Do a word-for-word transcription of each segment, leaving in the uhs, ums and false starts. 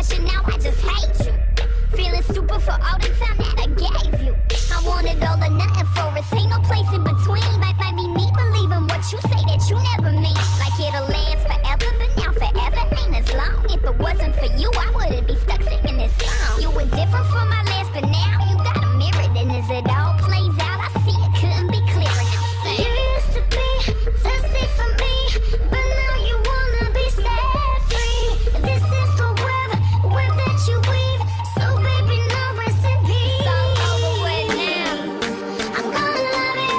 crush you, now I just hate you. Feeling stupid for all the time that I gave you. I wanted all or nothing for us, ain't no place in between. Might, might be me believing what you say that you never mean. Like it'll last forever, but now forever ain't as long. If it wasn't for you, I wouldn't be stuck singing this song. You were different from my last, but now you got a mirror. Then as it all plays out, I see it couldn't be clearer. Now say, you used to be thirsty for me, but now you wanna be set free. This is the web, web that you weave. So baby, no rest in peace. It's all over with now. I'm gonna love you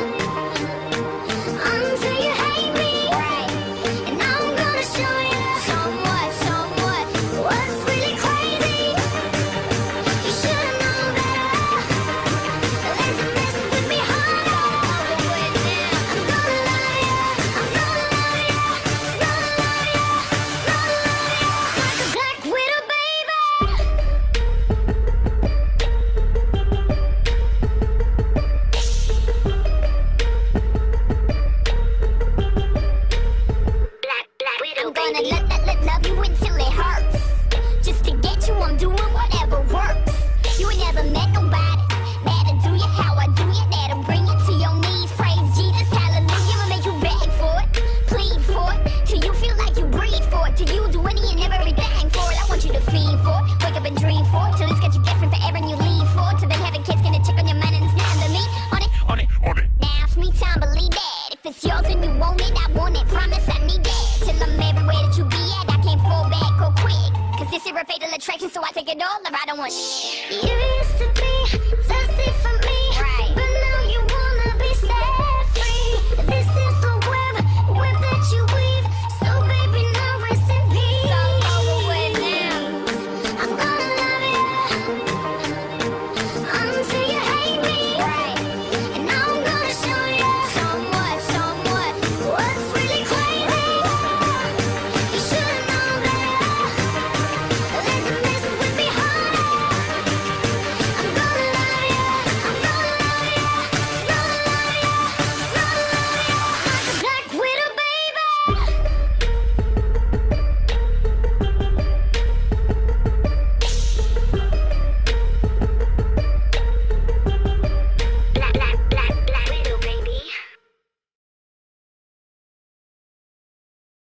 until you hate me. Right. And I'm gonna show you so much, so much. What's really crazy? You should've known better than to mess with me harder. It's all over with now. I'm gonna love you. I'm gonna love you. Gonna love you. Gonna love you. Like a black widow, baby. Black, black widow, I'm gonna let, let, let love you until it hurts. Just to get you, I'm doing whatever works. You ain't never met nobody that'll do you how I do you. That'll bring you to your knees. Praise Jesus, hallelujah. I'll make you beg for it, plead for it, till you feel like you breathe for it, till you do any and everything for it. I want you to feed for it, wake up and dream for it, till it's got you different forever and you leave for it, till then having kids gonna check on your mind and it's nothing to me. On it, On it, on it. now it's me time, believe that. If it's yours and you want it, I want it. Promise I need that. Till I'm everywhere that you be at, I can't fall back or quick. Cause this is a fatal attraction, so I take it all or I don't want shh. You used to be